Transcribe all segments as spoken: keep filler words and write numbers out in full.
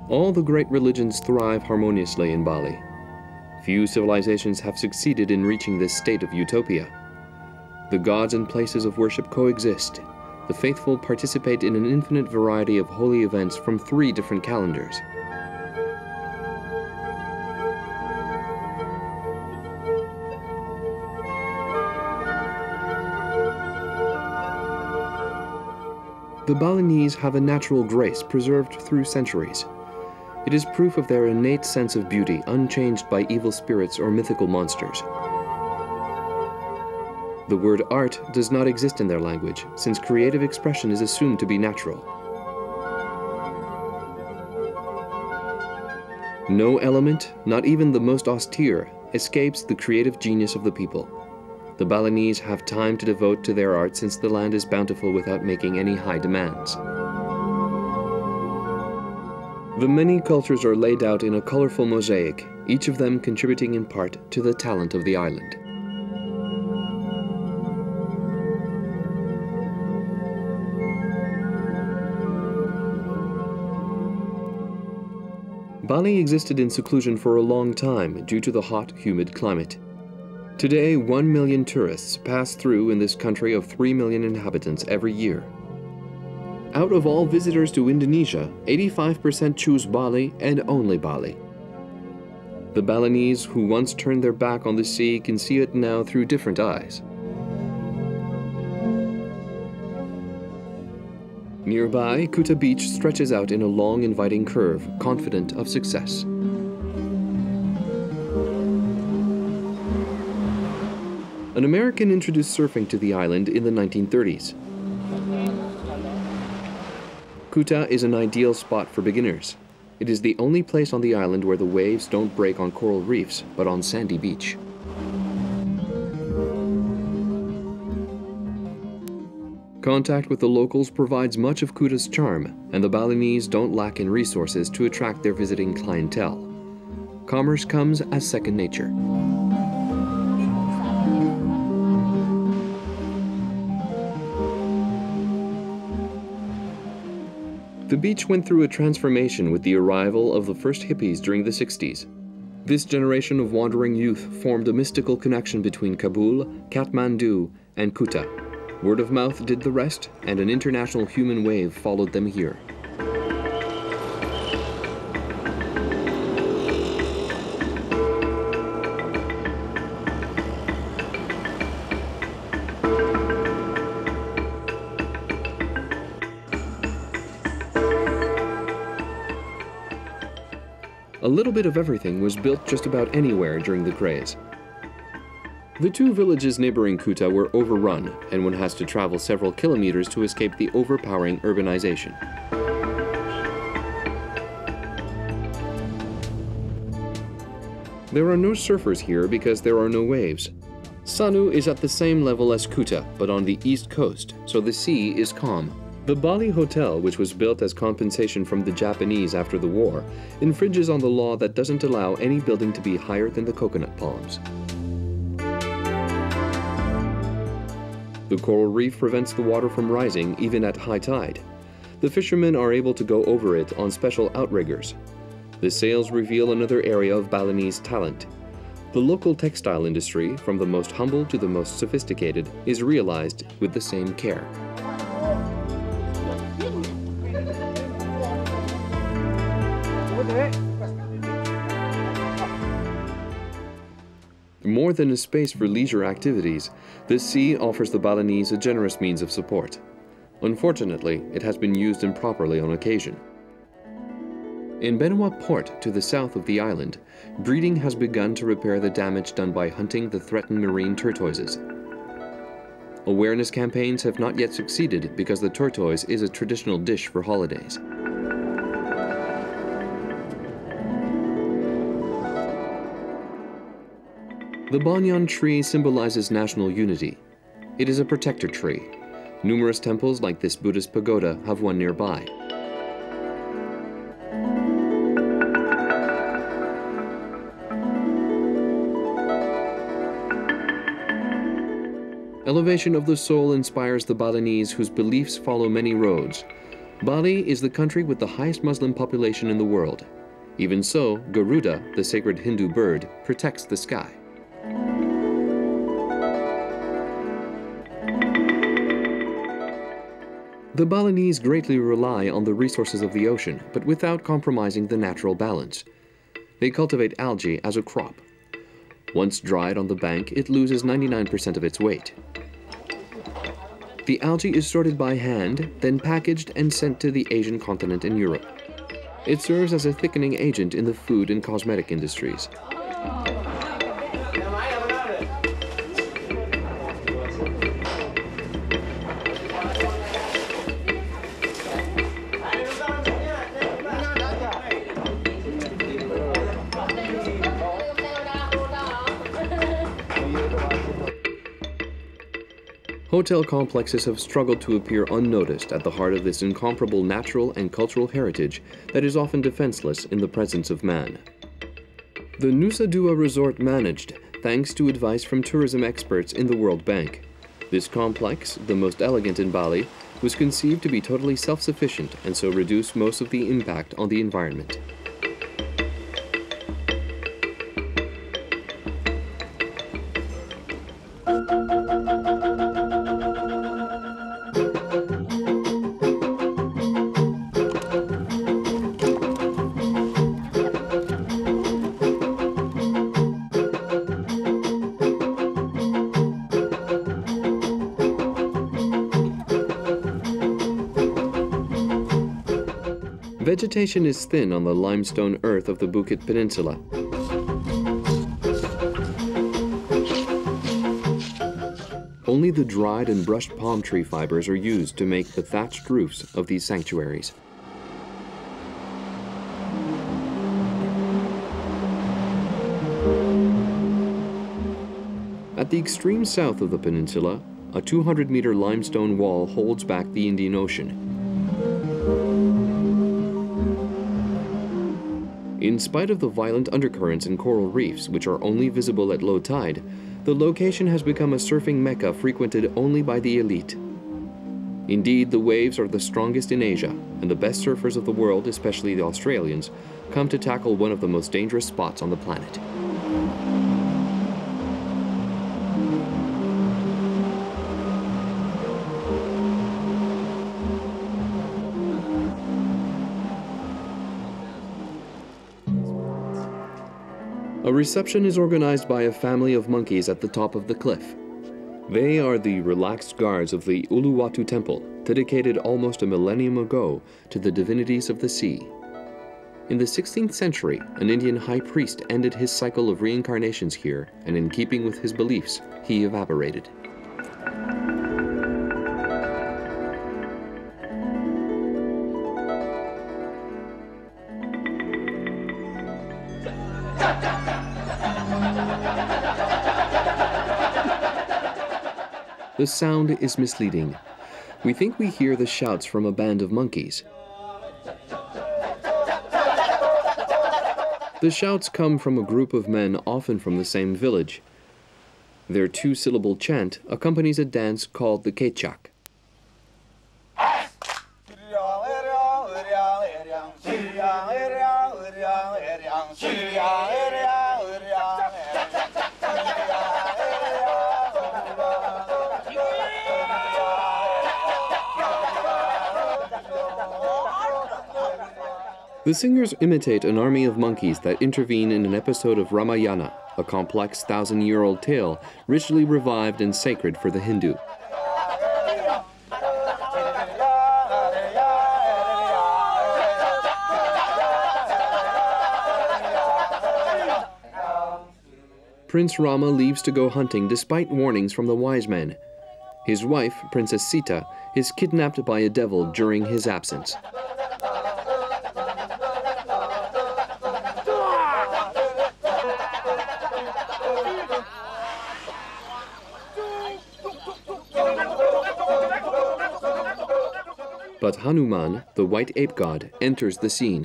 All the great religions thrive harmoniously in Bali. Few civilizations have succeeded in reaching this state of utopia. The gods and places of worship coexist. The faithful participate in an infinite variety of holy events from three different calendars. The Balinese have a natural grace preserved through centuries. It is proof of their innate sense of beauty, unchanged by evil spirits or mythical monsters. The word art does not exist in their language, since creative expression is assumed to be natural. No element, not even the most austere, escapes the creative genius of the people. The Balinese have time to devote to their art since the land is bountiful without making any high demands. The many cultures are laid out in a colorful mosaic, each of them contributing in part to the talent of the island. Bali existed in seclusion for a long time due to the hot, humid climate. Today, one million tourists pass through in this country of three million inhabitants every year. Out of all visitors to Indonesia, eighty-five percent choose Bali and only Bali. The Balinese who once turned their back on the sea can see it now through different eyes. Nearby, Kuta Beach stretches out in a long, inviting curve, confident of success. An American introduced surfing to the island in the nineteen thirties. Kuta is an ideal spot for beginners. It is the only place on the island where the waves don't break on coral reefs, but on sandy beach. Contact with the locals provides much of Kuta's charm, and the Balinese don't lack in resources to attract their visiting clientele. Commerce comes as second nature. The beach went through a transformation with the arrival of the first hippies during the sixties. This generation of wandering youth formed a mystical connection between Kabul, Kathmandu, and Kuta. Word of mouth did the rest, and an international human wave followed them here. A little bit of everything was built just about anywhere during the craze. The two villages neighboring Kuta were overrun, and one has to travel several kilometers to escape the overpowering urbanization. There are no surfers here because there are no waves. Sanu is at the same level as Kuta, but on the east coast, so the sea is calm. The Bali Hotel, which was built as compensation from the Japanese after the war, infringes on the law that doesn't allow any building to be higher than the coconut palms. The coral reef prevents the water from rising even at high tide. The fishermen are able to go over it on special outriggers. The sails reveal another area of Balinese talent. The local textile industry, from the most humble to the most sophisticated, is realized with the same care. More than a space for leisure activities, this sea offers the Balinese a generous means of support. Unfortunately, it has been used improperly on occasion. In Benua Port, to the south of the island, breeding has begun to repair the damage done by hunting the threatened marine tortoises. Awareness campaigns have not yet succeeded because the tortoise is a traditional dish for holidays. The banyan tree symbolizes national unity. It is a protector tree. Numerous temples like this Buddhist pagoda have one nearby. Elevation of the soul inspires the Balinese whose beliefs follow many roads. Bali is the country with the highest Muslim population in the world. Even so, Garuda, the sacred Hindu bird, protects the sky. The Balinese greatly rely on the resources of the ocean, but without compromising the natural balance. They cultivate algae as a crop. Once dried on the bank, it loses ninety-nine percent of its weight. The algae is sorted by hand, then packaged and sent to the Asian continent and Europe. It serves as a thickening agent in the food and cosmetic industries. Hotel complexes have struggled to appear unnoticed at the heart of this incomparable natural and cultural heritage that is often defenseless in the presence of man. The Nusa Dua resort managed, thanks to advice from tourism experts in the World Bank. This complex, the most elegant in Bali, was conceived to be totally self-sufficient and so reduce most of the impact on the environment. Vegetation is thin on the limestone earth of the Bukit Peninsula. Only the dried and brushed palm tree fibers are used to make the thatched roofs of these sanctuaries. At the extreme south of the peninsula, a two hundred meter limestone wall holds back the Indian Ocean. In spite of the violent undercurrents and coral reefs, which are only visible at low tide, the location has become a surfing mecca frequented only by the elite. Indeed, the waves are the strongest in Asia, and the best surfers of the world, especially the Australians, come to tackle one of the most dangerous spots on the planet. A reception is organized by a family of monkeys at the top of the cliff. They are the relaxed guards of the Uluwatu temple, dedicated almost a millennium ago to the divinities of the sea. In the sixteenth century, an Indian high priest ended his cycle of reincarnations here, and in keeping with his beliefs, he evaporated. The sound is misleading. We think we hear the shouts from a band of monkeys. The shouts come from a group of men, often from the same village. Their two-syllable chant accompanies a dance called the kechak. The singers imitate an army of monkeys that intervene in an episode of Ramayana, a complex thousand-year-old tale richly revived and sacred for the Hindu. Prince Rama leaves to go hunting despite warnings from the wise men. His wife, Princess Sita, is kidnapped by a devil during his absence. But Hanuman, the white ape god, enters the scene.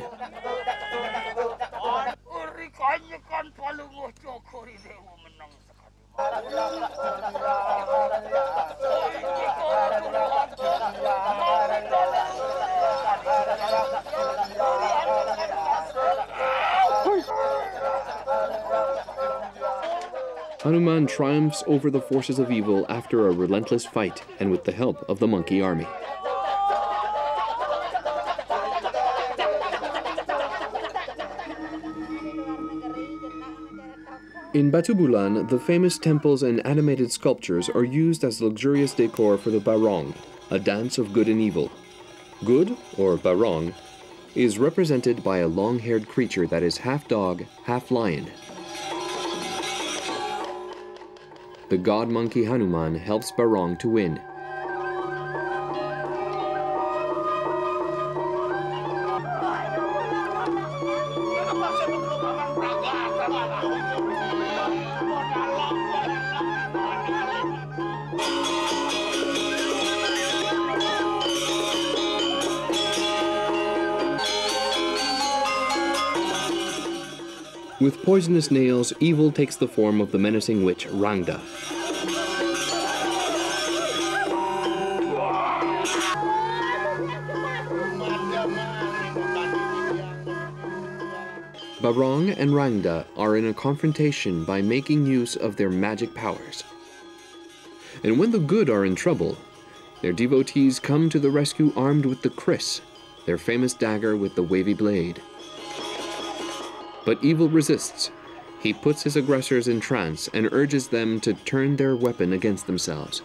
Hanuman triumphs over the forces of evil after a relentless fight and with the help of the monkey army. In Batu Bulan, the famous temples and animated sculptures are used as luxurious decor for the barong, a dance of good and evil. Good, or barong, is represented by a long-haired creature that is half dog, half lion. The god monkey Hanuman helps barong to win. With poisonous nails, evil takes the form of the menacing witch Rangda. Barong and Rangda are in a confrontation by making use of their magic powers. And when the good are in trouble, their devotees come to the rescue armed with the kris, their famous dagger with the wavy blade. But evil resists. He puts his aggressors in trance and urges them to turn their weapon against themselves.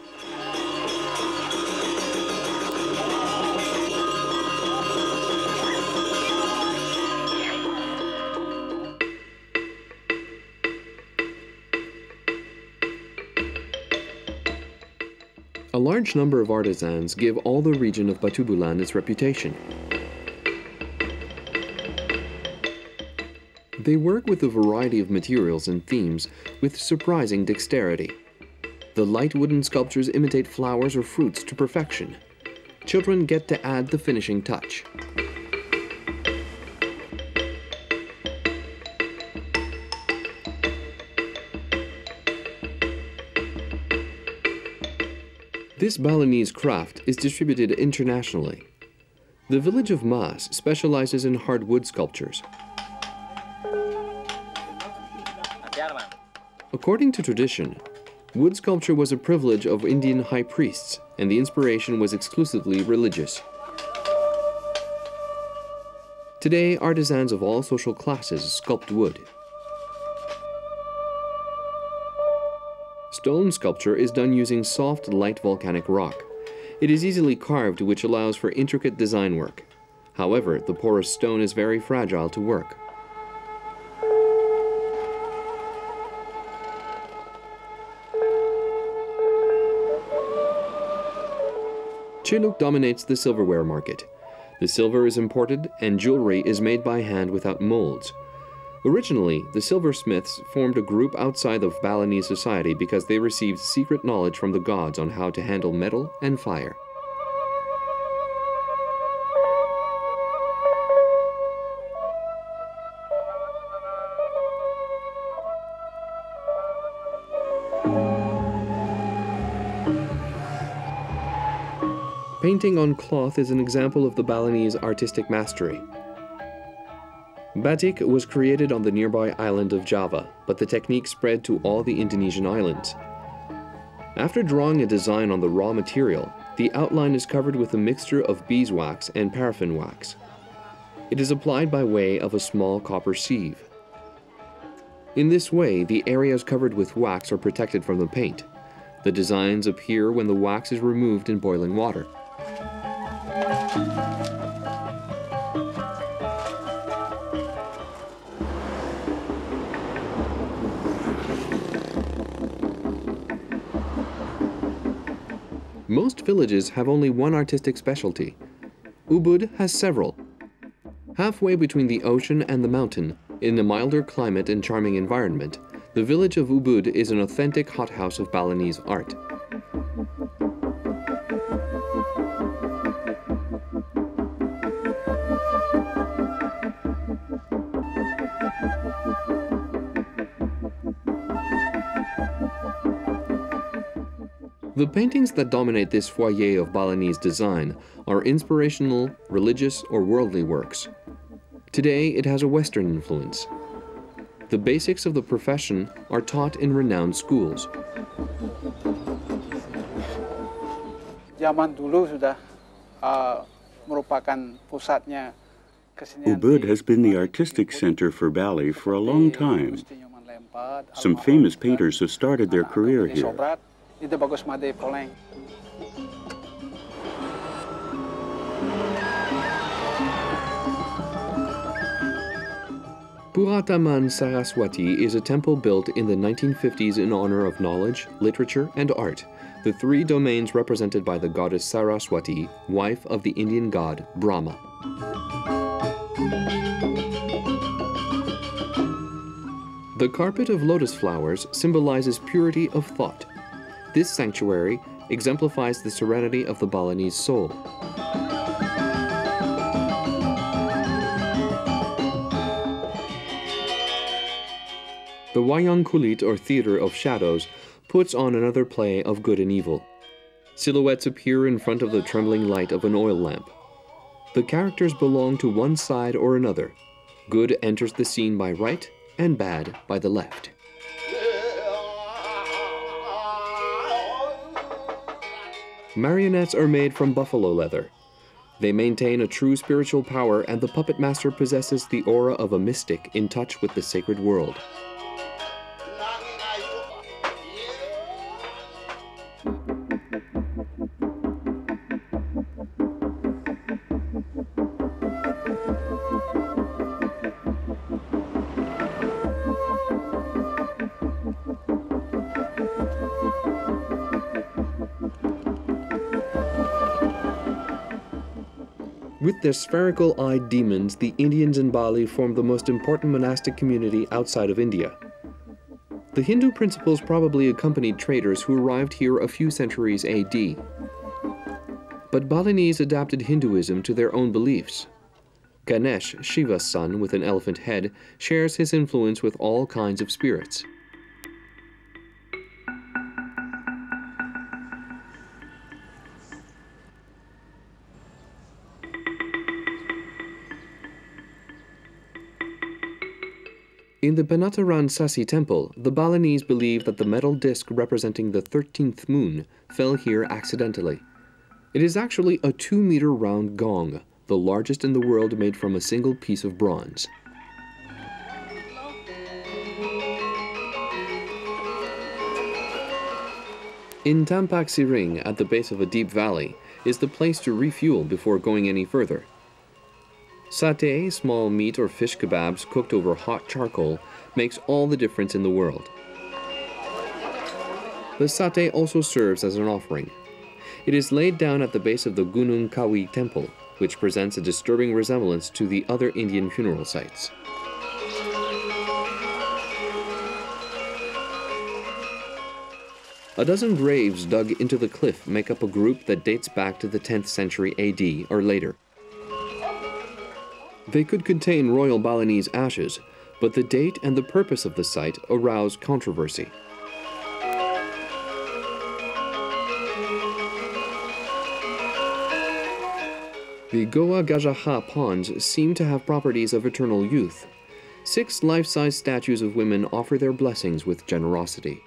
A large number of artisans give all the region of Batu Bulan its reputation. They work with a variety of materials and themes with surprising dexterity. The light wooden sculptures imitate flowers or fruits to perfection. Children get to add the finishing touch. This Balinese craft is distributed internationally. The village of Mas specializes in hardwood sculptures. According to tradition, wood sculpture was a privilege of Indian high priests, and the inspiration was exclusively religious. Today, artisans of all social classes sculpt wood. Stone sculpture is done using soft, light volcanic rock. It is easily carved, which allows for intricate design work. However, the porous stone is very fragile to work. Chiluk dominates the silverware market. The silver is imported and jewelry is made by hand without molds. Originally, the silversmiths formed a group outside of Balinese society because they received secret knowledge from the gods on how to handle metal and fire. Painting on cloth is an example of the Balinese artistic mastery. Batik was created on the nearby island of Java, but the technique spread to all the Indonesian islands. After drawing a design on the raw material, the outline is covered with a mixture of beeswax and paraffin wax. It is applied by way of a small copper sieve. In this way, the areas covered with wax are protected from the paint. The designs appear when the wax is removed in boiling water. Most villages have only one artistic specialty. Ubud has several. Halfway between the ocean and the mountain, in a milder climate and charming environment, the village of Ubud is an authentic hothouse of Balinese art. The paintings that dominate this foyer of Balinese design are inspirational, religious, or worldly works. Today, it has a Western influence. The basics of the profession are taught in renowned schools. Zaman dulu sudah uh, merupakan pusatnya kesenian. Ubud has been the artistic center for Bali for a long time. Some famous painters have started their career here. Itu bagus made poleng. Purataman Saraswati is a temple built in the nineteen fifties in honor of knowledge, literature, and art, the three domains represented by the goddess Saraswati, wife of the Indian god Brahma. The carpet of lotus flowers symbolizes purity of thought. This sanctuary exemplifies the serenity of the Balinese soul. The Wayang Kulit, or Theater of Shadows, puts on another play of good and evil. Silhouettes appear in front of the trembling light of an oil lamp. The characters belong to one side or another. Good enters the scene by right, and bad by the left. Marionettes are made from buffalo leather. They maintain a true spiritual power, and the puppet master possesses the aura of a mystic in touch with the sacred world. With their spherical-eyed demons, the Indians in Bali form the most important monastic community outside of India. The Hindu principles probably accompanied traders who arrived here a few centuries A D. But Balinese adapted Hinduism to their own beliefs. Ganesh, Shiva's son with an elephant head, shares his influence with all kinds of spirits. In the Penataran Sasi temple, the Balinese believe that the metal disc representing the thirteenth moon fell here accidentally. It is actually a two-meter round gong, the largest in the world, made from a single piece of bronze. In Tampak Siring, at the base of a deep valley, is the place to refuel before going any further. Satay, small meat or fish kebabs cooked over hot charcoal, makes all the difference in the world. The satay also serves as an offering. It is laid down at the base of the Gunung Kawi temple, which presents a disturbing resemblance to the other Indian funeral sites. A dozen graves dug into the cliff make up a group that dates back to the tenth century A D or later. They could contain royal Balinese ashes, but the date and the purpose of the site arouse controversy. The Goa Gajaha ponds seem to have properties of eternal youth. Six life-size statues of women offer their blessings with generosity.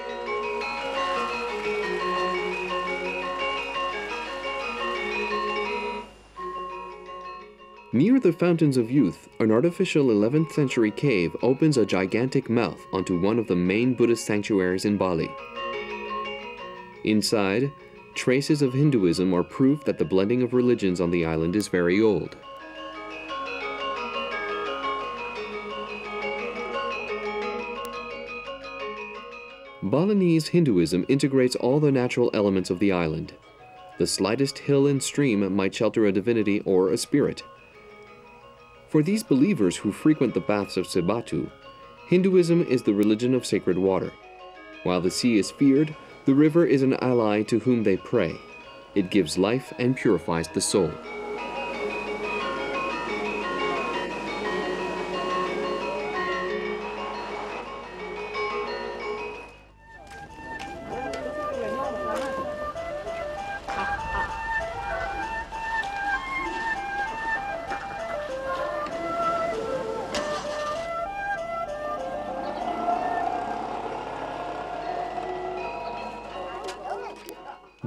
Near the Fountains of Youth, an artificial eleventh century cave opens a gigantic mouth onto one of the main Buddhist sanctuaries in Bali. Inside, traces of Hinduism are proof that the blending of religions on the island is very old. Balinese Hinduism integrates all the natural elements of the island. The slightest hill and stream might shelter a divinity or a spirit. For these believers who frequent the baths of Sebatu, Hinduism is the religion of sacred water. While the sea is feared, the river is an ally to whom they pray. It gives life and purifies the soul.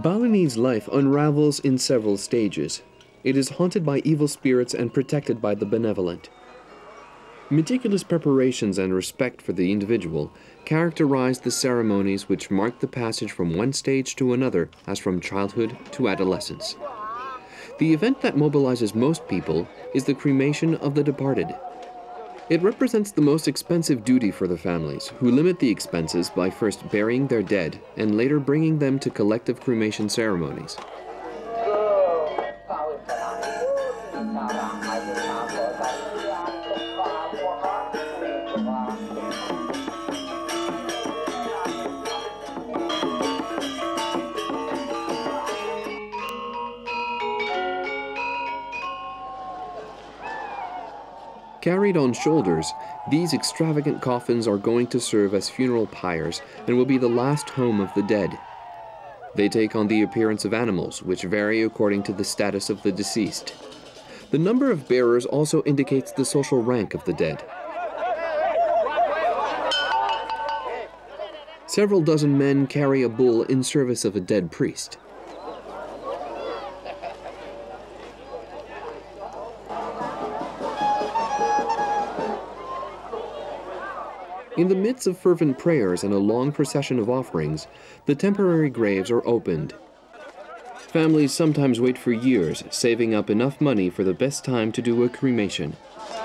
Balinese life unravels in several stages. It is haunted by evil spirits and protected by the benevolent. Meticulous preparations and respect for the individual characterize the ceremonies which mark the passage from one stage to another, as from childhood to adolescence. The event that mobilizes most people is the cremation of the departed. It represents the most expensive duty for the families, who limit the expenses by first burying their dead and later bringing them to collective cremation ceremonies. Carried on shoulders, these extravagant coffins are going to serve as funeral pyres and will be the last home of the dead. They take on the appearance of animals, which vary according to the status of the deceased. The number of bearers also indicates the social rank of the dead. Several dozen men carry a bull in service of a dead priest. In the midst of fervent prayers and a long procession of offerings, the temporary graves are opened. Families sometimes wait for years, saving up enough money for the best time to do a cremation.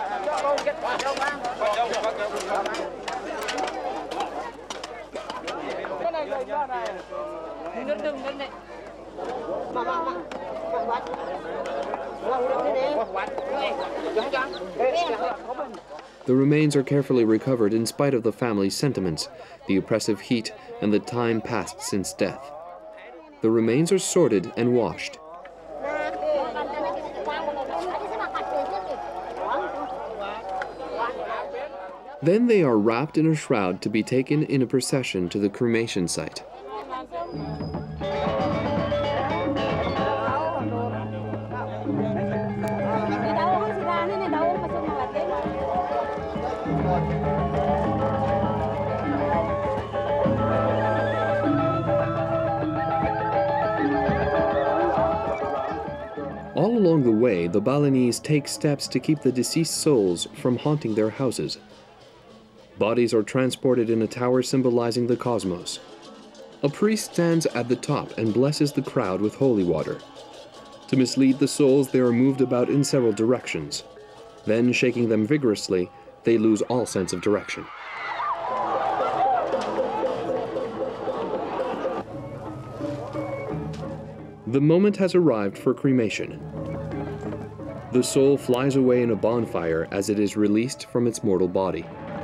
The remains are carefully recovered in spite of the family's sentiments, the oppressive heat, and the time passed since death. The remains are sorted and washed. Then they are wrapped in a shroud to be taken in a procession to the cremation site. All along the way, the Balinese take steps to keep the deceased souls from haunting their houses. Bodies are transported in a tower symbolizing the cosmos. A priest stands at the top and blesses the crowd with holy water. To mislead the souls, they are moved about in several directions. Then, shaking them vigorously, they lose all sense of direction. The moment has arrived for cremation. The soul flies away in a bonfire as it is released from its mortal body.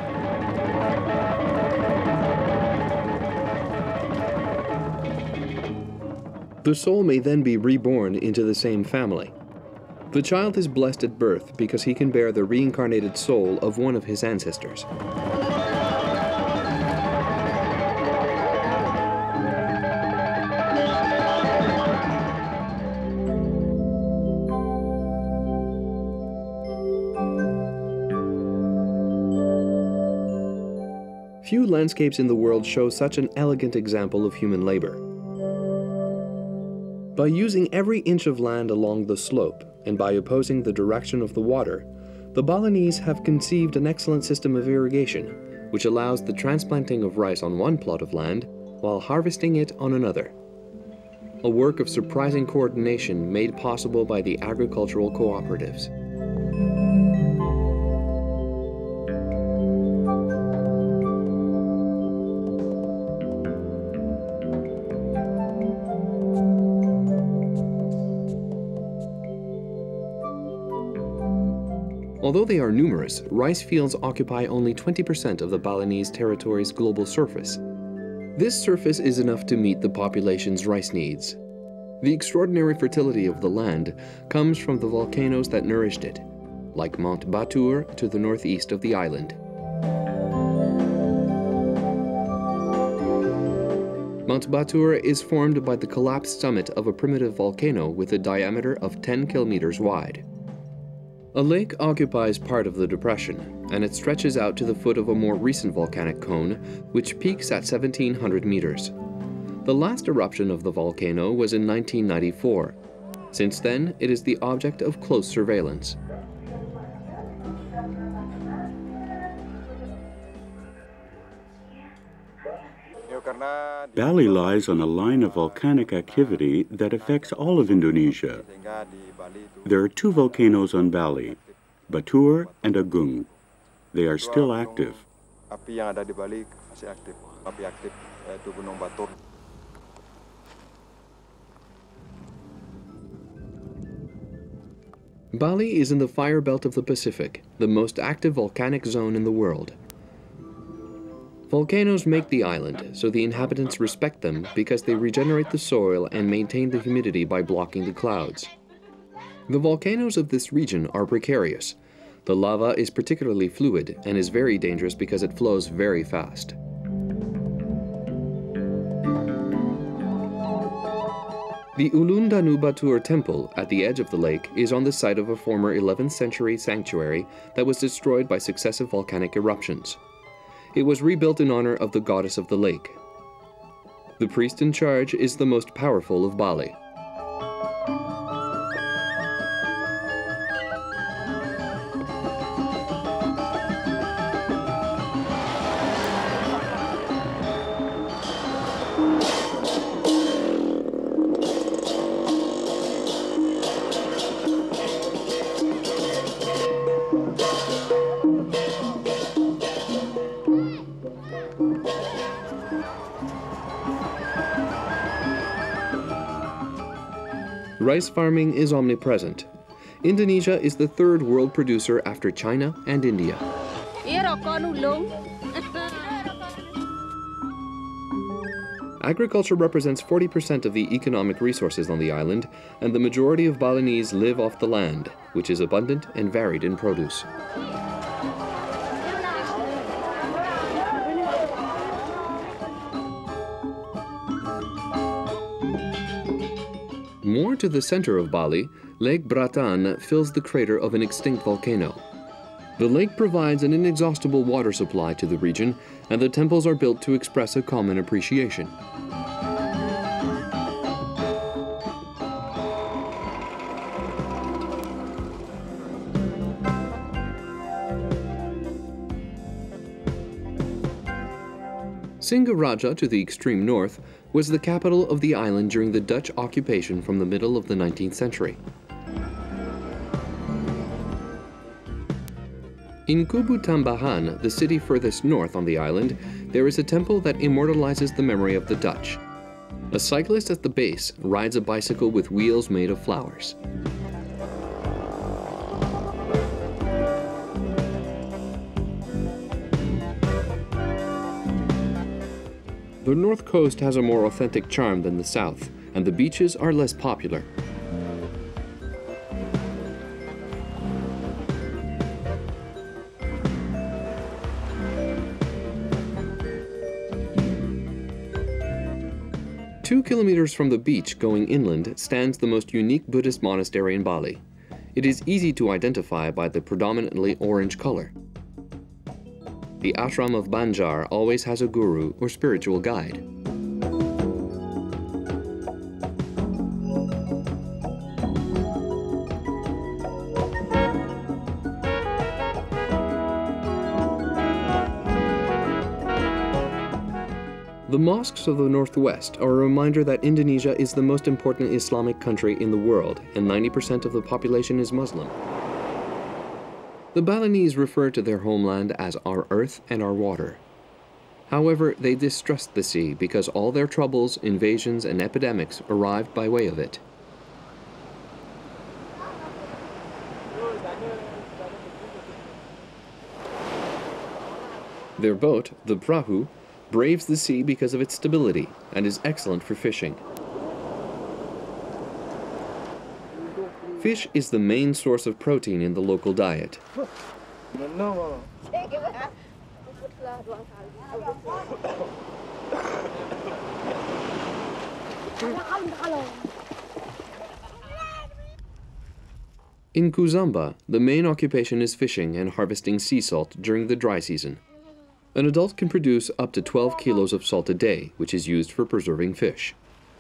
The soul may then be reborn into the same family. The child is blessed at birth because he can bear the reincarnated soul of one of his ancestors. Few landscapes in the world show such an elegant example of human labor. By using every inch of land along the slope, and by opposing the direction of the water, the Balinese have conceived an excellent system of irrigation, which allows the transplanting of rice on one plot of land while harvesting it on another. A work of surprising coordination made possible by the agricultural cooperatives. Although they are numerous, rice fields occupy only twenty percent of the Balinese territory's global surface. This surface is enough to meet the population's rice needs. The extraordinary fertility of the land comes from the volcanoes that nourished it, like Mount Batur to the northeast of the island. Mount Batur is formed by the collapsed summit of a primitive volcano with a diameter of ten kilometers wide. A lake occupies part of the depression, and it stretches out to the foot of a more recent volcanic cone, which peaks at seventeen hundred meters. The last eruption of the volcano was in nineteen ninety-four. Since then, it is the object of close surveillance. Bali lies on a line of volcanic activity that affects all of Indonesia. There are two volcanoes on Bali, Batur and Agung. They are still active. Bali is in the fire belt of the Pacific, the most active volcanic zone in the world. Volcanoes make the island, so the inhabitants respect them because they regenerate the soil and maintain the humidity by blocking the clouds. The volcanoes of this region are precarious. The lava is particularly fluid and is very dangerous because it flows very fast. The Ulun Danu Batur temple at the edge of the lake is on the site of a former eleventh century sanctuary that was destroyed by successive volcanic eruptions. It was rebuilt in honor of the goddess of the lake. The priest in charge is the most powerful of Bali. Rice farming is omnipresent. Indonesia is the third world producer after China and India. Agriculture represents forty percent of the economic resources on the island, and the majority of Balinese live off the land, which is abundant and varied in produce. More to the center of Bali, Lake Bratan fills the crater of an extinct volcano. The lake provides an inexhaustible water supply to the region, and the temples are built to express a common appreciation. Singaraja, to the extreme north, was the capital of the island during the Dutch occupation from the middle of the nineteenth century. In Kubu Tambahan, the city furthest north on the island, there is a temple that immortalizes the memory of the Dutch. A cyclist at the base rides a bicycle with wheels made of flowers. The north coast has a more authentic charm than the south, and the beaches are less popular. Two kilometers from the beach going inland stands the most unique Buddhist monastery in Bali. It is easy to identify by the predominantly orange color. The ashram of Banjar always has a guru or spiritual guide. The mosques of the Northwest are a reminder that Indonesia is the most important Islamic country in the world, and ninety percent of the population is Muslim. The Balinese refer to their homeland as our earth and our water. However, they distrust the sea because all their troubles, invasions, and epidemics arrived by way of it. Their boat, the Prahu, braves the sea because of its stability and is excellent for fishing. Fish is the main source of protein in the local diet. In Kuzamba, the main occupation is fishing and harvesting sea salt during the dry season. An adult can produce up to twelve kilos of salt a day, which is used for preserving fish.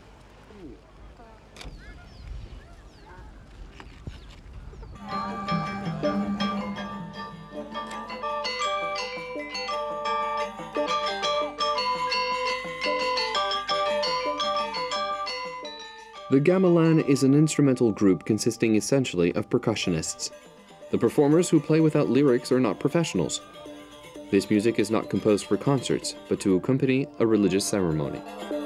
The gamelan is an instrumental group consisting essentially of percussionists. The performers who play without lyrics are not professionals. This music is not composed for concerts, but to accompany a religious ceremony.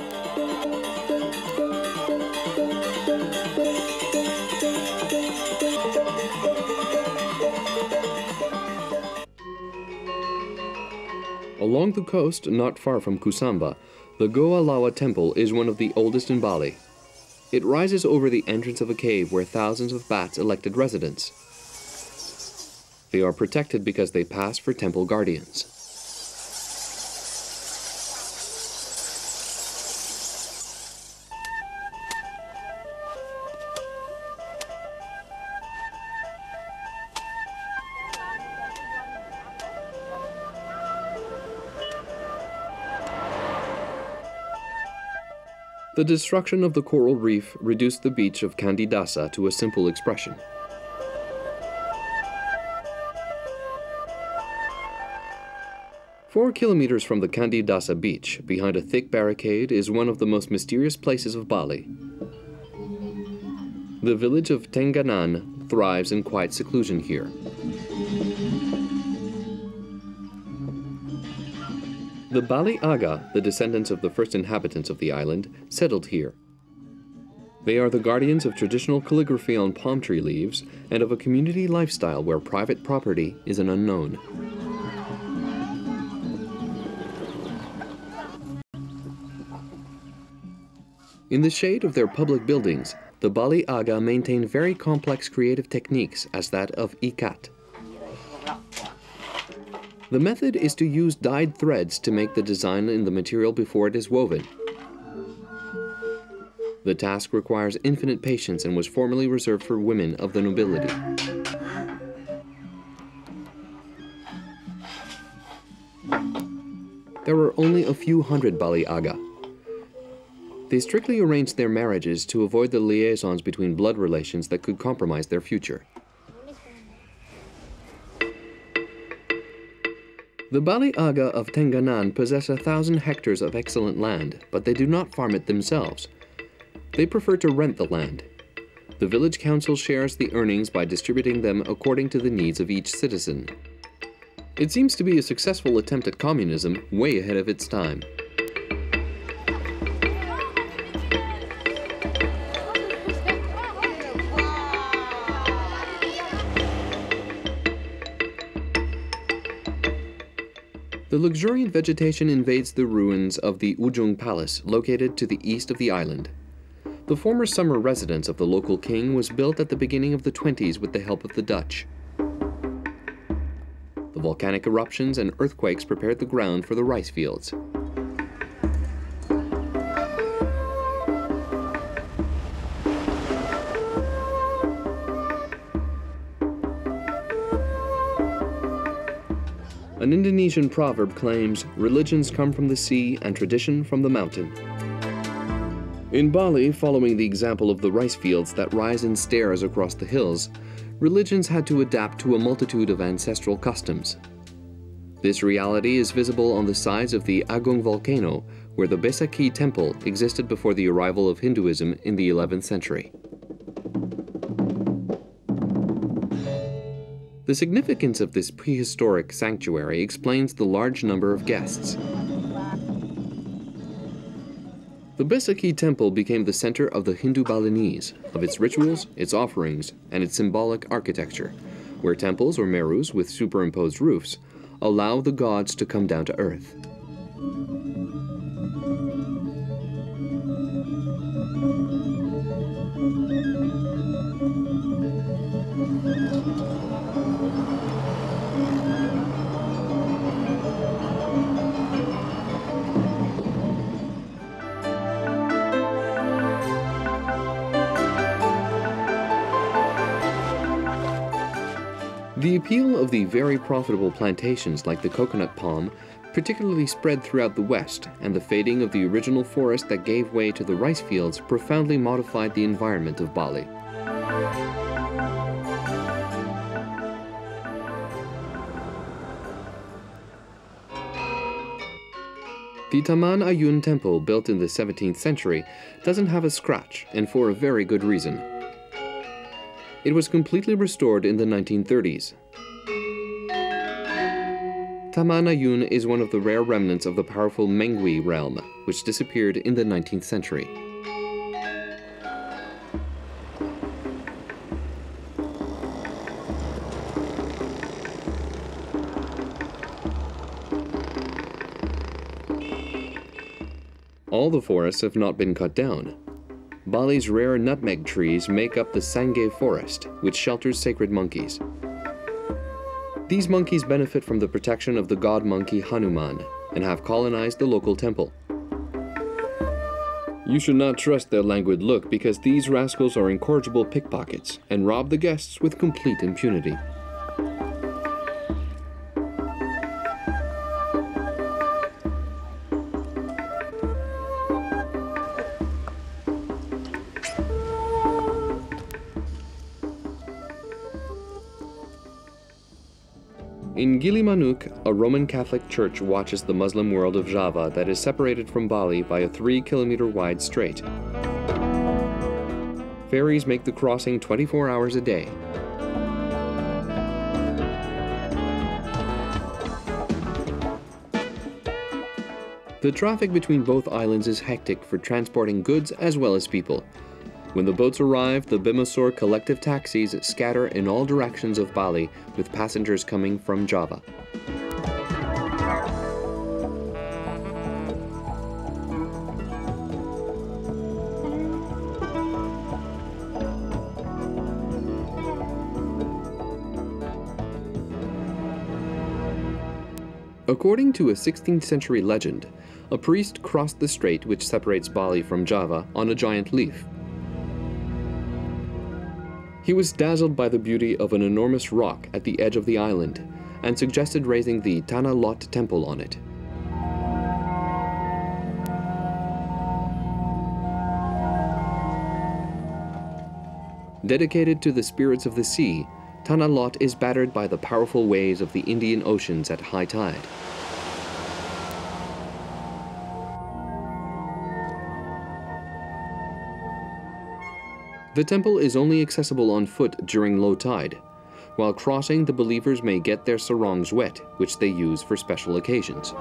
Along the coast, not far from Kusamba, the Goa Lawa Temple is one of the oldest in Bali. It rises over the entrance of a cave where thousands of bats elected residents. They are protected because they pass for temple guardians. The destruction of the coral reef reduced the beach of Candidasa to a simple expression. Four kilometers from the Candidasa beach, behind a thick barricade, is one of the most mysterious places of Bali. The village of Tenganan thrives in quiet seclusion here. The Bali Aga, the descendants of the first inhabitants of the island, settled here. They are the guardians of traditional calligraphy on palm tree leaves and of a community lifestyle where private property is an unknown. In the shade of their public buildings, the Bali Aga maintain very complex creative techniques as that of ikat. The method is to use dyed threads to make the design in the material before it is woven. The task requires infinite patience and was formerly reserved for women of the nobility. There were only a few hundred Bali Aga. They strictly arranged their marriages to avoid the liaisons between blood relations that could compromise their future. The Bali Aga of Tenganan possess a thousand hectares of excellent land, but they do not farm it themselves. They prefer to rent the land. The village council shares the earnings by distributing them according to the needs of each citizen. It seems to be a successful attempt at communism, way ahead of its time. The luxuriant vegetation invades the ruins of the Ujung Palace, located to the east of the island. The former summer residence of the local king was built at the beginning of the twenties with the help of the Dutch. The volcanic eruptions and earthquakes prepared the ground for the rice fields. An Indonesian proverb claims, religions come from the sea and tradition from the mountain. In Bali, following the example of the rice fields that rise in stairs across the hills, religions had to adapt to a multitude of ancestral customs. This reality is visible on the sides of the Agung volcano, where the Besaki temple existed before the arrival of Hinduism in the eleventh century. The significance of this prehistoric sanctuary explains the large number of guests. The Besaki temple became the center of the Hindu Balinese, of its rituals, its offerings, and its symbolic architecture, where temples or merus with superimposed roofs allow the gods to come down to earth. The appeal of the very profitable plantations like the coconut palm particularly spread throughout the west, and the fading of the original forest that gave way to the rice fields profoundly modified the environment of Bali. The Taman Ayun temple, built in the seventeenth century, doesn't have a scratch, and for a very good reason. It was completely restored in the nineteen thirties. Taman Ayun is one of the rare remnants of the powerful Mengwi realm, which disappeared in the nineteenth century. All the forests have not been cut down. Bali's rare nutmeg trees make up the Sangay forest, which shelters sacred monkeys. These monkeys benefit from the protection of the god monkey Hanuman and have colonized the local temple. You should not trust their languid look, because these rascals are incorrigible pickpockets and rob the guests with complete impunity. In Gilimanuk, a Roman Catholic church watches the Muslim world of Java that is separated from Bali by a three kilometer wide strait. Ferries make the crossing twenty-four hours a day. The traffic between both islands is hectic for transporting goods as well as people. When the boats arrive, the Bimasur collective taxis scatter in all directions of Bali, with passengers coming from Java. According to a sixteenth century legend, a priest crossed the strait which separates Bali from Java on a giant leaf. He was dazzled by the beauty of an enormous rock at the edge of the island and suggested raising the Tanah Lot temple on it. Dedicated to the spirits of the sea, Tanah Lot is battered by the powerful waves of the Indian Oceans at high tide. The temple is only accessible on foot during low tide. While crossing, the believers may get their sarongs wet, which they use for special occasions.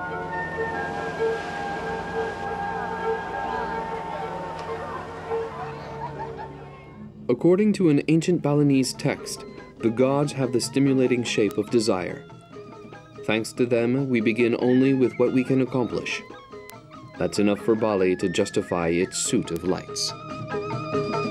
According to an ancient Balinese text, the gods have the stimulating shape of desire. Thanks to them, we begin only with what we can accomplish. That's enough for Bali to justify its suit of lights.